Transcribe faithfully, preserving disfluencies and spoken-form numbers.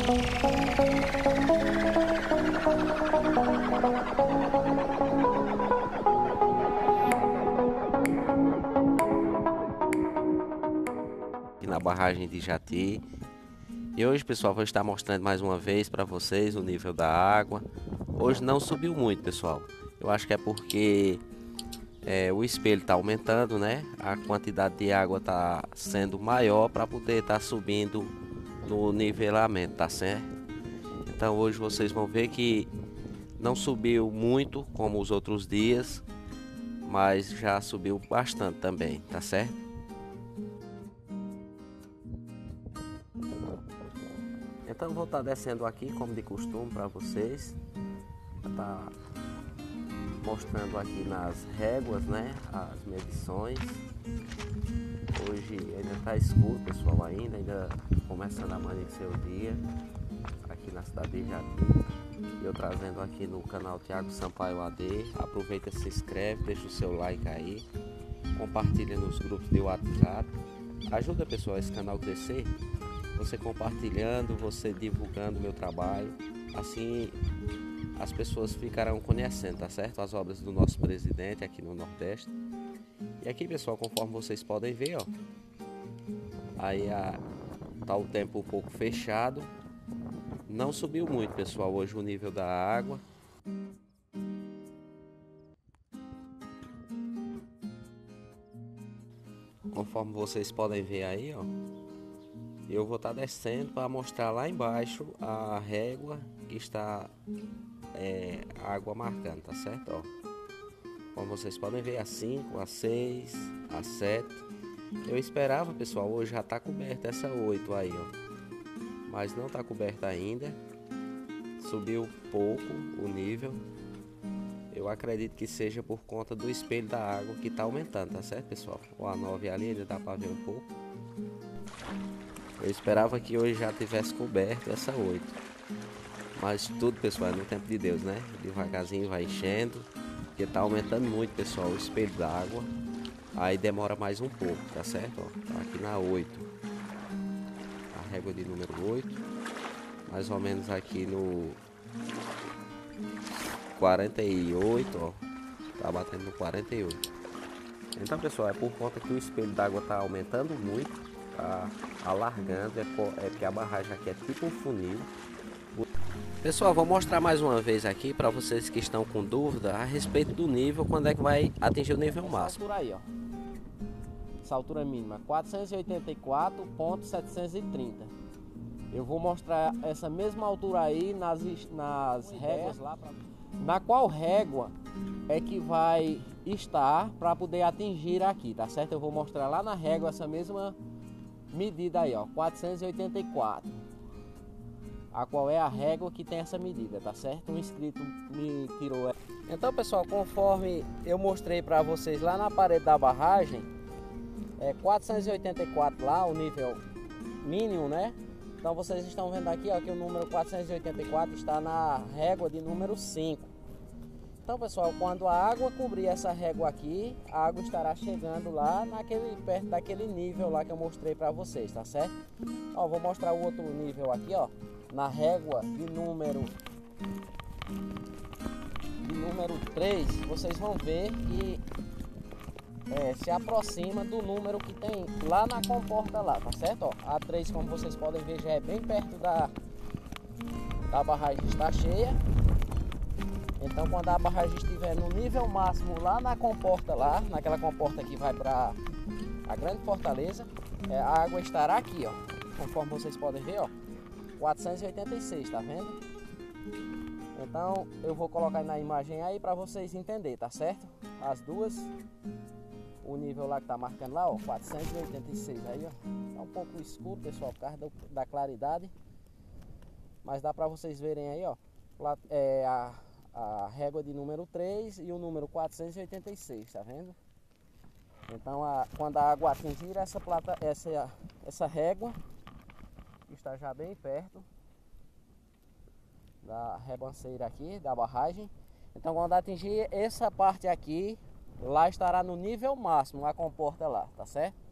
Aqui na barragem de Jati. E hoje, pessoal, vou estar mostrando mais uma vez para vocês o nível da água. Hoje não subiu muito, pessoal. Eu acho que é porque é, o espelho está aumentando, né? A quantidade de água está sendo maior para poder estar tá subindo no nivelamento, tá certo? Então hoje vocês vão ver que não subiu muito como os outros dias, mas já subiu bastante também, tá certo? Então vou estar descendo aqui como de costume para vocês, tá mostrando aqui nas réguas, né, as medições. Hoje ainda está escuro, pessoal, ainda, ainda começando a amanhecer o dia aqui na cidade de Jati. Eu trazendo aqui no canal Thiago Sampaio A D. Aproveita, se inscreve, deixa o seu like aí, compartilha nos grupos de WhatsApp. Ajuda, pessoal, esse canal crescer. Você compartilhando, você divulgando o meu trabalho, assim as pessoas ficarão conhecendo, tá certo? As obras do nosso presidente aqui no Nordeste. E aqui, pessoal, conforme vocês podem ver, ó, aí a, tá o tempo um pouco fechado. Não subiu muito, pessoal, hoje o nível da água. Conforme vocês podem ver aí, ó, eu vou estar descendo para mostrar lá embaixo a régua que está é, a água marcando, tá certo? Ó, como vocês podem ver, a cinco, a seis, a sete. Eu esperava, pessoal, hoje já está coberta essa oito aí, ó, mas não está coberta ainda. Subiu pouco o nível. Eu acredito que seja por conta do espelho da água que está aumentando, tá certo, pessoal? O A nove ali ainda dá para ver um pouco. Eu esperava que hoje já tivesse coberto essa oito. Mas tudo, pessoal, é no tempo de Deus, né? Devagarzinho vai enchendo. Porque tá aumentando muito, pessoal, o espelho da água. Aí demora mais um pouco, tá certo? Ó, tá aqui na oito. A régua de número oito. Mais ou menos aqui no quarenta e oito, ó. Tá batendo no quarenta e oito. Então, pessoal, é por conta que o espelho d'água tá aumentando muito, tá alargando, é porque a barragem aqui é tipo um funil. Pessoal, vou mostrar mais uma vez aqui para vocês que estão com dúvida a respeito do nível, quando é que vai atingir o nível máximo. Essa altura aí, ó. Essa altura mínima, quatrocentos e oitenta e quatro ponto setecentos e trinta. Eu vou mostrar essa mesma altura aí nas, nas réguas lá, pra... na qual régua é que vai estar para poder atingir aqui, tá certo? Eu vou mostrar lá na régua essa mesma medida aí, ó, quatrocentos e oitenta e quatro. A qual é a régua que tem essa medida, tá certo? Um inscrito me tirou. Então, pessoal, conforme eu mostrei para vocês lá na parede da barragem, é quatrocentos e oitenta e quatro lá, o nível mínimo, né? Então vocês estão vendo aqui, ó, que o número quatrocentos e oitenta e quatro está na régua de número cinco. Então, pessoal, quando a água cobrir essa régua aqui, a água estará chegando lá naquele, perto daquele nível lá que eu mostrei para vocês, tá certo? Ó, vou mostrar o outro nível aqui, ó, na régua de número de número três, vocês vão ver que é, se aproxima do número que tem lá na comporta lá, tá certo? Ó, a três, como vocês podem ver, já é bem perto da, da barragem, está cheia. Então, quando a barragem estiver no nível máximo lá na comporta lá, naquela comporta que vai para a Grande Fortaleza, é, a água estará aqui, ó, conforme vocês podem ver, ó, quatrocentos e oitenta e seis, tá vendo? Então, eu vou colocar na imagem aí para vocês entenderem, tá certo? As duas, o nível lá que tá marcando lá, ó, quatrocentos e oitenta e seis aí, ó, tá um pouco escuro, pessoal, por causa do, da claridade, mas dá para vocês verem aí, ó, lá, é a a régua de número três e o número quatrocentos e oitenta e seis, tá vendo? Então, a, quando a água atingir essa, plata, essa, essa régua, que está já bem perto da rebanceira aqui, da barragem, então quando atingir essa parte aqui, lá estará no nível máximo, a comporta lá, tá certo?